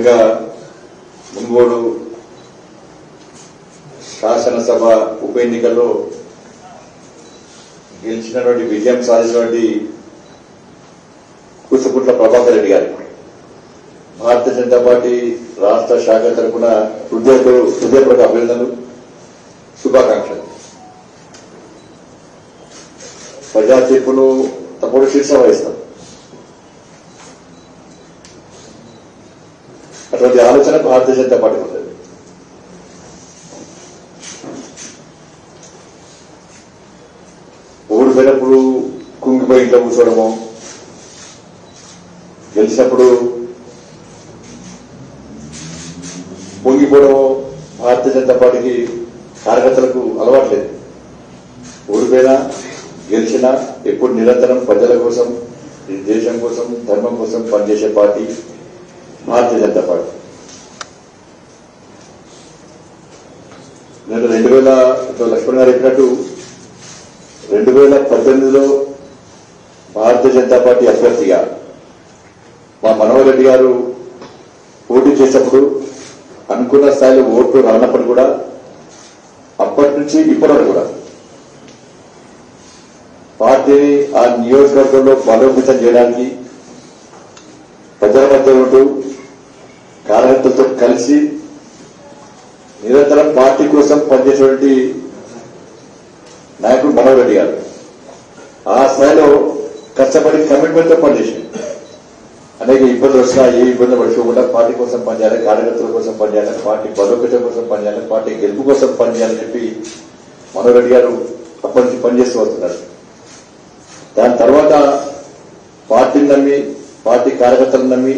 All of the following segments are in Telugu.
ముఖ్యంగా మున్గోడు శాసనసభ ఉప ఎన్నికల్లో గెలిచినటువంటి విజయం సాధించినటువంటి కూసుకుంట్ల ప్రభాకర్ రెడ్డి గారు భారతీయ జనతా పార్టీ రాష్ట్ర శాఖ తరఫున హృదయపూర్వక అభినందనలు, శుభాకాంక్షలు. ప్రజా తీర్పును తప్పుడు శీర్ష వహిస్తాం. అటువంటి ఆలోచన భారతీయ జనతా పార్టీ ఉంటుంది. ఓడిపోయినప్పుడు కుంగిపోయి ఇంట్లో కూర్చోవడము, గెలిచినప్పుడు పొంగిపోవడము భారతీయ జనతా పార్టీకి కార్యకర్తలకు అలవాట్లేదు. ఓడిపోయినా గెలిచినా ఎప్పుడు నిరంతరం ప్రజల కోసం, దేశం కోసం, ధర్మం కోసం పనిచేసే పార్టీ భారతీయ జనతా పార్టీ. నేను 2000 లక్ష్మణ్ గారు చెప్పినట్టు 2018లో భారతీయ జనతా పార్టీ అభ్యర్థిగా మా మనోహర్ రెడ్డి గారు పోటీ చేసినప్పుడు అనుకున్న స్థాయిలో ఓట్లు రానప్పుడు కూడా అప్పటి నుంచి ఇప్పటి వరకు కూడా పార్టీని ఆ నియోజకవర్గంలో బలోపేతం చేయడానికి ప్రజల మధ్య ఉంటూ కార్యకర్తలతో కలిసి నిరంతరం పార్టీ కోసం పనిచేసేటువంటి నాయకుడు మనోహర్ రెడ్డి గారు ఆ స్థాయిలో కష్టపడి కమిట్మెంట్ తో పనిచేసింది. అనేక ఇబ్బందులు వచ్చినా ఏ ఇబ్బందులు పడుకోకుండా పార్టీ కోసం పనిచేయాలి, కార్యకర్తల కోసం పనిచేయాలి, పార్టీ బలోపేతం కోసం పనిచేయాలి, పార్టీ గెలుపు కోసం పనిచేయాలని చెప్పి మనోహర్ రెడ్డి గారు అప్పటి నుంచి పనిచేస్తూ వస్తున్నారు. దాని తర్వాత పార్టీని నమ్మి, పార్టీ కార్యకర్తలను నమ్మి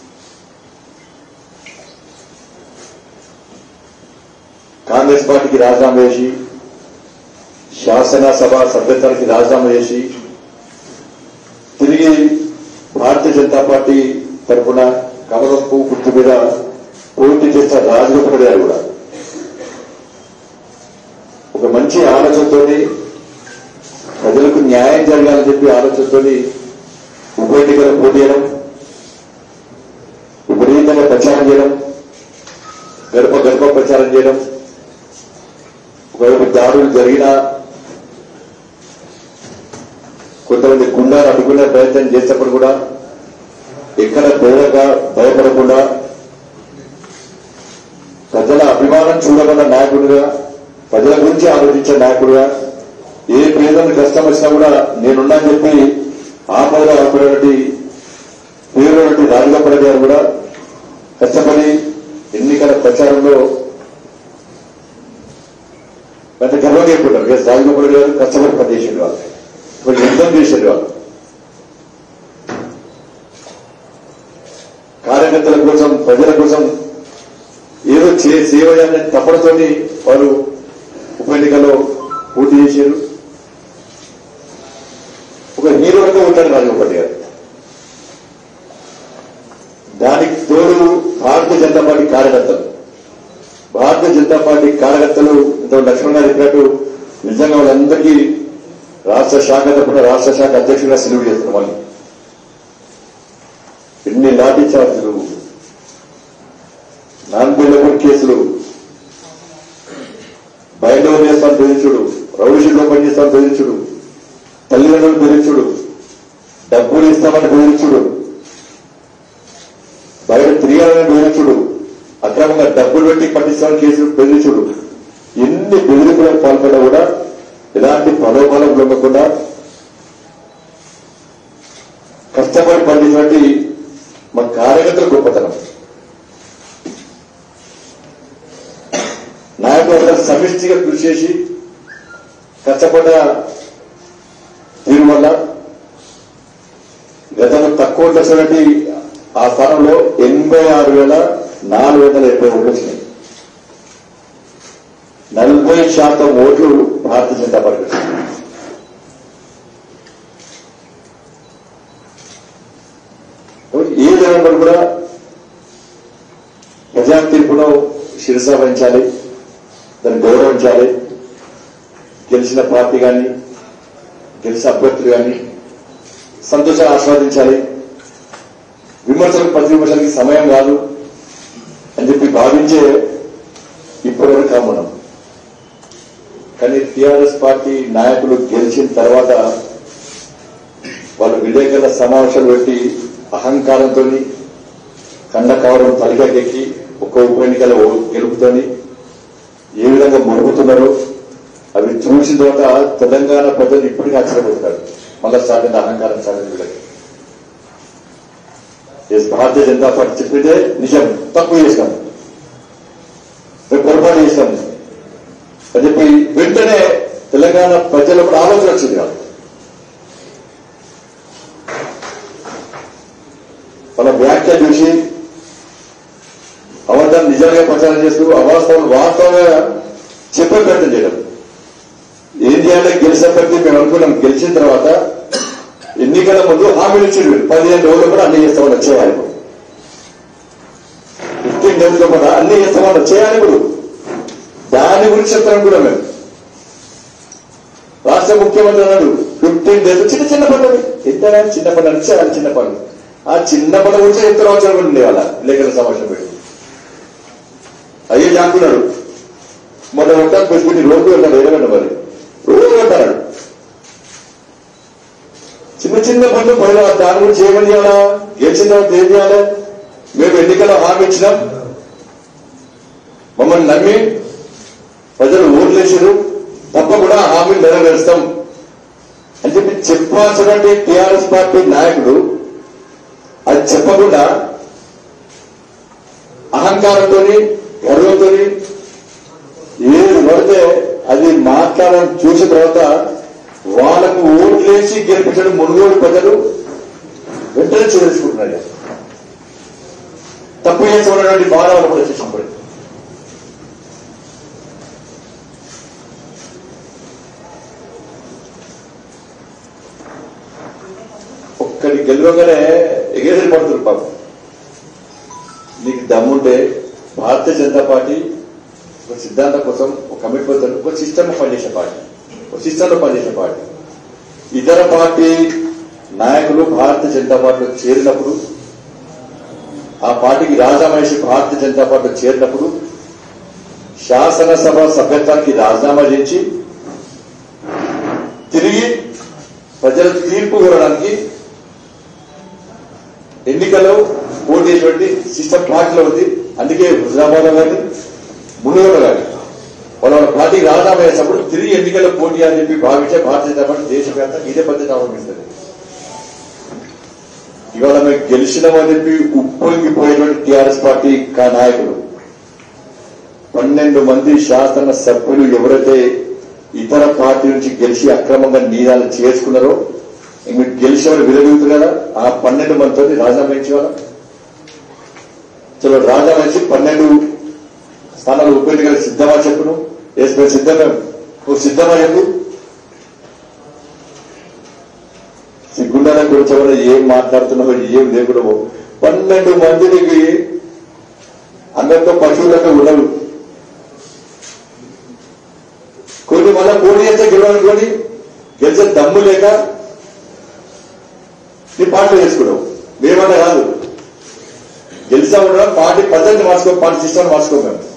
కాంగ్రెస్ పార్టీకి రాజీనామా చేసి, శాసనసభ సభ్యత్వానికి రాజీనామా చేసి తిరిగి భారతీయ జనతా పార్టీ తరఫున కమలం పువ్వు గుర్తు మీద పోటీ చేసిన రాజగోపాల్ గారు కూడా ఒక మంచి ఆలోచనతోని, ప్రజలకు న్యాయం జరగాలని చెప్పి ఆలోచనతోని ఉప ఎన్నికలు పోటీ చేయడం, విపరీతంగా ప్రచారం చేయడం, గడప గడప ప్రచారం చేయడం, ఒకవైపు దాడులు జరిగినా కొంతమంది గుండాలు అడ్డుకునే ప్రయత్నం చేసినప్పుడు కూడా ఎక్కడ భయపడకుండా ప్రజల అభిమానం చూడకుండా నాయకుడిగా, ప్రజల గురించి ఆలోచించే నాయకుడిగా, ఏ పేదలకు కష్టం వచ్చినా కూడా నేనున్నా చెప్పి ఆపదలో ఆడుకున్నటువంటి పేరున్నటువంటి రాజగోపాల్ గారు కూడా కష్టపడి ఎన్నికల ప్రచారంలో పెద్ద గర్వంగా చెప్పుకుంటారు. రాజగోపాల్ గారు కష్టపడి పనిచేసేది వాళ్ళు, ఒక యుద్ధం చేసేది వాళ్ళు, కార్యకర్తల కోసం, ప్రజల కోసం ఏదో సేవ చేయాలనే తప్పడతోని వారు ఉప ఎన్నికల్లో పోటీ చేశారు. ఒక హీరోగా ఉంటాడు రాజగోపాల్ గారు. దానికి తోడు భారతీయ జనతా పార్టీ కార్యకర్తలు, భారతీయ జనతా పార్టీ కార్యకర్తలు ఇంత లక్ష్మణ్ గారు చెప్పినట్టు నిజంగా వాళ్ళందరికీ రాష్ట్ర శాఖ తరఫున రాష్ట్ర శాఖ అధ్యక్షుడిగా సెలవు చేస్తున్నాం. వాళ్ళు ఎన్ని లాఠీ చార్జీలు, నాన్ బెయిలబుల్ కేసులు, బయట చేస్తాను బెదిరించుడు, రౌడీషీట్లో పనిచేస్తాను బెదిరించుడు, తల్లిదండ్రులు బెదిరించుడు, డబ్బులు ఇస్తామని బెదిరించుడు, బయట తిరిగాలని బెదిరించుడు, అక్రమంగా డబ్బులు పెట్టి పట్టిస్తామని కేసులు బెదిరించుడు, ఎన్ని బెదిరింపులకు పాల్పడ్డా కూడా ఎలాంటి ప్రలోభాలకు లొంగకుండా కష్టపడి పండించినటువంటి మన కార్యకర్తల గొప్పతనం. నాయకులు సమిష్టిగా కృషి చేసి కష్టపడ్డ తీరు వల్ల గతంలో తక్కువ వచ్చినటువంటి ఆ స్థానంలో 86,470 ఓట్లు వచ్చినాయి. 40% ఓట్లు భారతీయ జనతా పార్టీ. ఏ జనంలో కూడా ప్రజా తీర్పును శిరస వహించాలి, దాన్ని గౌరవించాలి. గెలిచిన పార్టీ కానీ, గెలిచిన అభ్యర్థులు కానీ సంతోషాన్ని ఆస్వాదించాలి. విమర్శలకు ప్రతి విమర్శలకి సమయం కాదు, భావించే ఇప్పటివరకు కామున్నాం. కానీ టీఆర్ఎస్ పార్టీ నాయకులు గెలిచిన తర్వాత వాళ్ళు విలేకరుల సమావేశాలు పెట్టి అహంకారంతో కండకావరం తలకెక్కి ఒక్క ఉప ఎన్నికల గెలుపుతోని ఏ విధంగా మురుగుతున్నారో అవి చూసిన తర్వాత తెలంగాణ ప్రజలు ఇప్పటికీ ఆశ్చర్యపోతున్నారు. మళ్ళా స్టార్ట్ అయిన అహంకారం స్టార్ట్ వీళ్ళకి. భారతీయ జనతా పార్టీ చెప్పితే నిజం, తప్పు చేసినాం, పొరపాటు చేసినాం అని చెప్పి వెంటనే తెలంగాణ ప్రజలకు ఆలోచన వచ్చింది కాదు. వాళ్ళ వ్యాఖ్య చూసి అబద్ధాన్ని నిజంగా ప్రచారం చేస్తూ అవాస్తవాలు వాస్తవంగా చెప్పే ప్రయత్నం చేయడం. ఏం చేయాలి? గెలిచినప్పటికీ మేము అనుకున్నాం. గెలిచిన తర్వాత ఎన్నికల ముందు హామీలు ఇచ్చిండు. 15 రోజులు కూడా అన్ని చేస్తామని చేయాలి. 15 డేస్ కూడా అన్ని చేస్తామని చేయాలి. ఇప్పుడు దాని గురించి చెప్తాను కూడా మేము. రాష్ట్ర ముఖ్యమంత్రి అన్నాడు 15 డేస్ చిన్న చిన్న పనులు, ఎంత చిన్న పనులు అంటే చాలా చిన్న పనులు. ఆ చిన్న పనుల గురించి ఎంత అవసరం ఉండే వాళ్ళ విలేకరుల సమావేశం పెట్టి అయ్యే జాకున్నాడు. మొన్న ఉంటాను పెట్టుకుని రోజు వెళ్తాడు. ఏడగంట మరి రోజు వెళ్తాడు. చిన్న చిన్న పనులు పనులు దాని గురించి ఏమని చేయాలా? గెలిచిన తర్వాత ఏం చేయాలి? మేము ఎన్నికల్లో హామీ ఇచ్చినాం, మమ్మల్ని నమ్మి ప్రజలు ఓట్లేసారు, తప్పకుండా హామీలు నెరవేరుస్తాం అని చెప్పి చెప్పాల్సినటువంటి టీఆర్ఎస్ పార్టీ నాయకుడు అది చెప్పకుండా అహంకారంతో గర్వంతో ఏది పడితే అది మాట్లాడడం చూసిన తర్వాత వాళ్ళకు ఓట్లేసి గెలిపించడం మునుగోడు ప్రజలు వెంటనే చేర్చుకుంటున్నారు. తప్పు చేస్తున్నటువంటి భావాలు కూడా చేసినప్పుడు ఒక్కడి గెలవగానే ఎగేసి పడుతుంది. పాపం నీకు దమ్ముంటే భారతీయ జనతా పార్టీ ఒక సిద్ధాంతం కోసం ఒక కమిట్మెంట్ ఒక సిస్టమ్ పనిచేసే పార్టీ, ఒక సిస్టంలో పనిచేసే పార్టీ. ఇతర పార్టీ నాయకులు భారతీయ జనతా పార్టీలో చేరినప్పుడు, ఆ పార్టీకి రాజీనామా చేసి భారతీయ జనతా పార్టీలో చేరినప్పుడు శాసనసభ సభ్యత్వానికి రాజీనామా చేసి తిరిగి ప్రజల తీర్పు కోరడానికి ఎన్నికల్లో పోటీ చేసేటువంటి సిస్టమ్ పార్టీలో ఉంది. అందుకే హుజరాబాద్ లో కానీ మునుగోడు కానీ వాళ్ళ పార్టీకి రాజీనామా చేసినప్పుడు తిరిగి ఎన్నికల్లో పోటీ అని చెప్పి భావించే భారతీయ జనతా పార్టీ దేశవ్యాప్తంగా ఇదే పద్ధతి అవలంబిస్తుంది. ఇవాళ మేము గెలిచినామని చెప్పి ఉప్పొంగిపోయేటువంటి టీఆర్ఎస్ పార్టీ నాయకులు 12 మంది శాసన సభ్యులు ఎవరైతే ఇతర పార్టీ నుంచి గెలిచి అక్రమంగా నీరాలు చేసుకున్నారో, మీరు గెలిచిన వాళ్ళు విరవీగుతున్నారు కదా, ఆ 12 మందితో రాజీనామా ఇచ్చేవాళ్ళ. చలో రాజీనామా ఇచ్చి 12 స్థానాలు ఉప ఎన్నికలు సిద్ధమా చెప్పును. మేము సిద్ధమే, నువ్వు సిద్ధమా చెప్పు. సిగ్గుండాల గురించి ఎవరో ఏం మాట్లాడుతున్నావో ఏం లేకుండా 12 మందికి అందరితో పశువులకు ఉండవు. కొన్ని మళ్ళా పోటీ చేస్తే గెలవనుకొని గెలిచే దమ్ము లేక నీ పార్టీ చేసుకున్నావు. మేమన్నా కాదు, గెలిచా ఉండడం పార్టీ పద్ధతిని మార్చుకో, పార్టీ సిస్టమ్ మార్చుకో. మేము